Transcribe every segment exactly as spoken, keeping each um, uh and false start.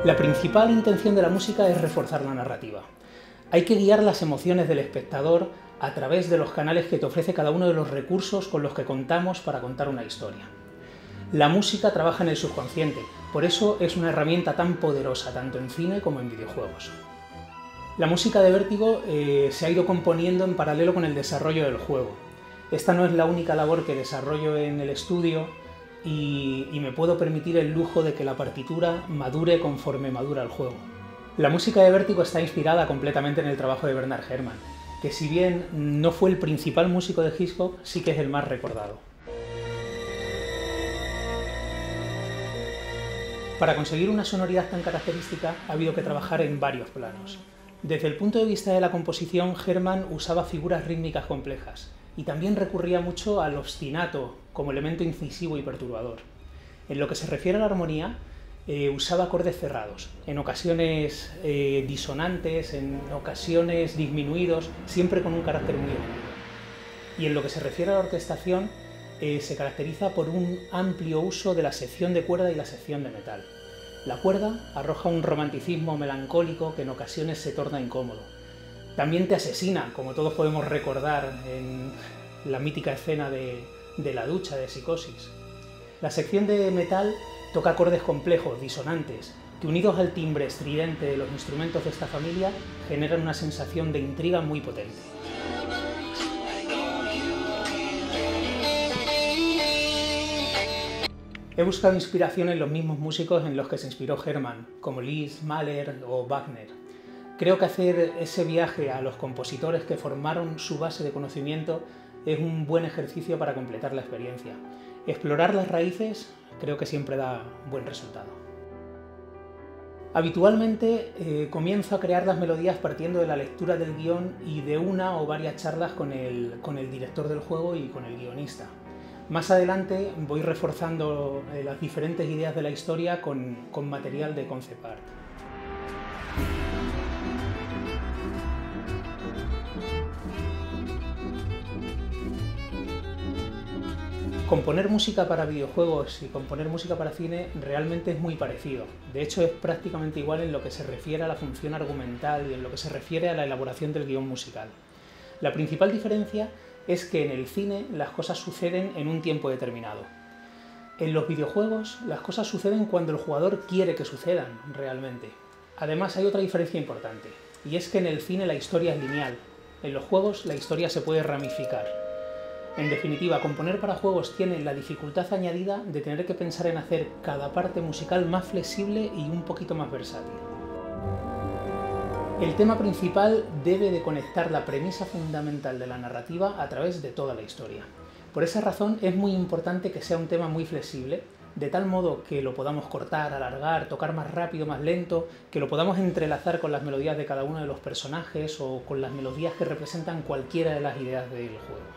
La principal intención de la música es reforzar la narrativa. Hay que guiar las emociones del espectador a través de los canales que te ofrece cada uno de los recursos con los que contamos para contar una historia. La música trabaja en el subconsciente, por eso es una herramienta tan poderosa tanto en cine como en videojuegos. La música de Vértigo eh, se ha ido componiendo en paralelo con el desarrollo del juego. Esta no es la única labor que desarrollo en el estudio y, y me puedo permitir el lujo de que la partitura madure conforme madura el juego. La música de Vértigo está inspirada completamente en el trabajo de Bernard Herrmann, que si bien no fue el principal músico de Hitchcock, sí que es el más recordado. Para conseguir una sonoridad tan característica ha habido que trabajar en varios planos. Desde el punto de vista de la composición, Herrmann usaba figuras rítmicas complejas y también recurría mucho al ostinato como elemento incisivo y perturbador. En lo que se refiere a la armonía, eh, usaba acordes cerrados, en ocasiones eh, disonantes, en ocasiones disminuidos, siempre con un carácter muy emotivo. Y en lo que se refiere a la orquestación, eh, se caracteriza por un amplio uso de la sección de cuerda y la sección de metal. La cuerda arroja un romanticismo melancólico que en ocasiones se torna incómodo. También te asesina, como todos podemos recordar en la mítica escena de, de la ducha de Psicosis. La sección de metal toca acordes complejos, disonantes, que unidos al timbre estridente de los instrumentos de esta familia generan una sensación de intriga muy potente. He buscado inspiración en los mismos músicos en los que se inspiró Herrmann, como Liszt, Mahler o Wagner. Creo que hacer ese viaje a los compositores que formaron su base de conocimiento es un buen ejercicio para completar la experiencia. Explorar las raíces creo que siempre da buen resultado. Habitualmente eh, comienzo a crear las melodías partiendo de la lectura del guión y de una o varias charlas con el, con el director del juego y con el guionista. Más adelante voy reforzando eh, las diferentes ideas de la historia con, con material de concept art. Componer música para videojuegos y componer música para cine realmente es muy parecido. De hecho, es prácticamente igual en lo que se refiere a la función argumental y en lo que se refiere a la elaboración del guión musical. La principal diferencia es que en el cine las cosas suceden en un tiempo determinado. En los videojuegos las cosas suceden cuando el jugador quiere que sucedan realmente. Además hay otra diferencia importante, y es que en el cine la historia es lineal. En los juegos la historia se puede ramificar. En definitiva, componer para juegos tiene la dificultad añadida de tener que pensar en hacer cada parte musical más flexible y un poquito más versátil. El tema principal debe de conectar la premisa fundamental de la narrativa a través de toda la historia. Por esa razón es muy importante que sea un tema muy flexible, de tal modo que lo podamos cortar, alargar, tocar más rápido, más lento, que lo podamos entrelazar con las melodías de cada uno de los personajes o con las melodías que representan cualquiera de las ideas del juego.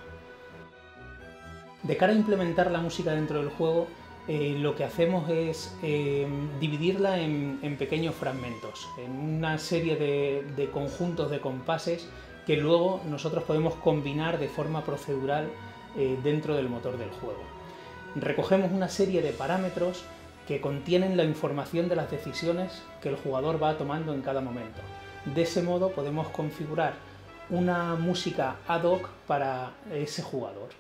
De cara a implementar la música dentro del juego, Eh, lo que hacemos es eh, dividirla en, en pequeños fragmentos, en una serie de, de conjuntos de compases que luego nosotros podemos combinar de forma procedural eh, dentro del motor del juego. Recogemos una serie de parámetros que contienen la información de las decisiones que el jugador va tomando en cada momento. De ese modo podemos configurar una música ad hoc para ese jugador.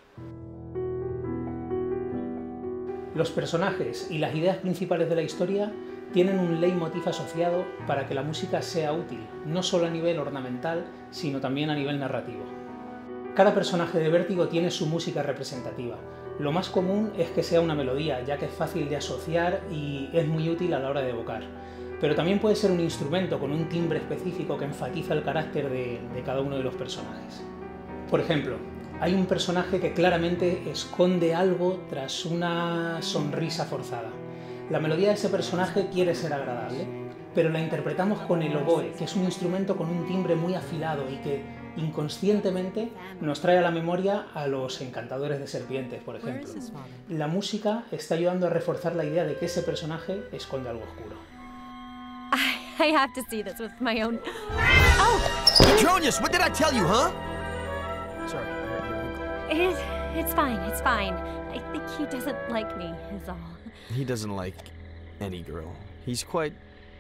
Los personajes y las ideas principales de la historia tienen un leitmotiv asociado para que la música sea útil, no solo a nivel ornamental, sino también a nivel narrativo. Cada personaje de Vértigo tiene su música representativa. Lo más común es que sea una melodía, ya que es fácil de asociar y es muy útil a la hora de evocar. Pero también puede ser un instrumento con un timbre específico que enfatiza el carácter de, de cada uno de los personajes. Por ejemplo, hay un personaje que claramente esconde algo tras una sonrisa forzada. La melodía de ese personaje quiere ser agradable, pero la interpretamos con el oboe, que es un instrumento con un timbre muy afilado y que inconscientemente nos trae a la memoria a los encantadores de serpientes, por ejemplo. La música está ayudando a reforzar la idea de que ese personaje esconde algo oscuro. I have to see this with my own... Oh! Petronius, what did I tell you, huh? Sorry. It, it's fine, it's fine. I think he doesn't like me, is all. He doesn't like any girl. He's quite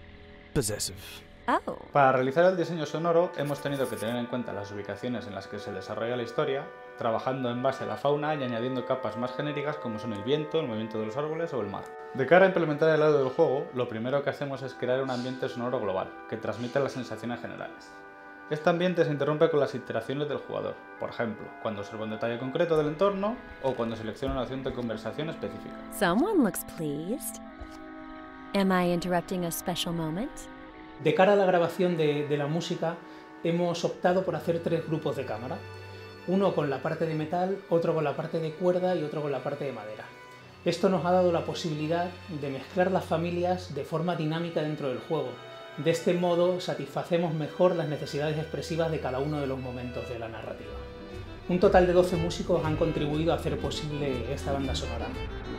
possessive. Oh. Para realizar el diseño sonoro hemos tenido que tener en cuenta las ubicaciones en las que se desarrolla la historia, trabajando en base a la fauna y añadiendo capas más genéricas como son el viento, el movimiento de los árboles o el mar. De cara a implementar el audio del juego, lo primero que hacemos es crear un ambiente sonoro global, que transmita las sensaciones generales. Este ambiente se interrumpe con las interacciones del jugador, por ejemplo, cuando observa un detalle concreto del entorno o cuando selecciona una acción de conversación específica. Someone looks pleased. Am I interrupting a special moment? De cara a la grabación de, de la música, hemos optado por hacer tres grupos de cámara. Uno con la parte de metal, otro con la parte de cuerda y otro con la parte de madera. Esto nos ha dado la posibilidad de mezclar las familias de forma dinámica dentro del juego. De este modo satisfacemos mejor las necesidades expresivas de cada uno de los momentos de la narrativa. Un total de doce músicos han contribuido a hacer posible esta banda sonora.